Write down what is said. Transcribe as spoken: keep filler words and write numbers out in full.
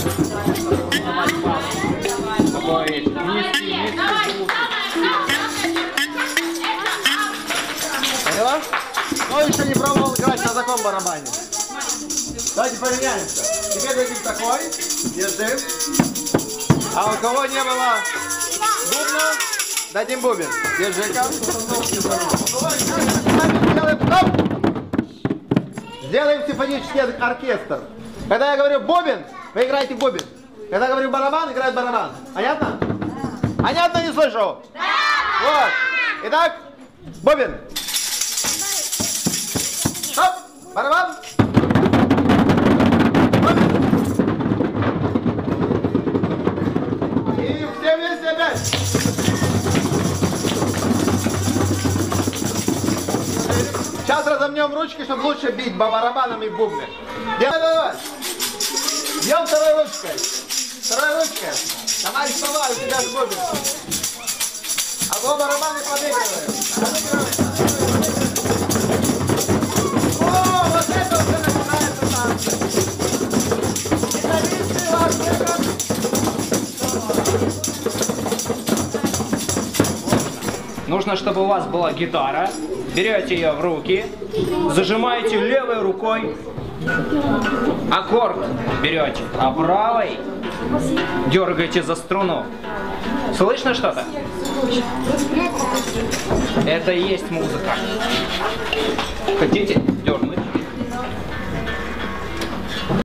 Такой низкий, низкий звук. Поняла? Ну, еще не пробовал играть на таком барабане. Давайте поменяемся. Теперь дадим такой. Держим. А у кого не было бубна, дадим бубен. Держи-ка. Сделаем симфонический оркестр. Когда я говорю бубен, вы играете бубен. Когда я говорю барабан, играет барабан. Понятно? Понятно, не слышу? Да! Вот. Итак, бубен. Стоп! Барабан! Бубен. И все вместе опять. Сейчас разомнем ручки, чтобы лучше бить по барабанам и бубны. Давай, давай. Бьем второй ручкой. Второй ручкой. Давай, вставай, у тебя же бубен. А то барабаны подыгрывают. О, вот это уже начинается танцы. Гитаристы, ваш выход. Нужно, чтобы у вас была гитара. Берете ее в руки, зажимаете левой рукой, аккорд берете, а правой дергаете за струну. Слышно что-то? Это и есть музыка. Хотите? Дернуть.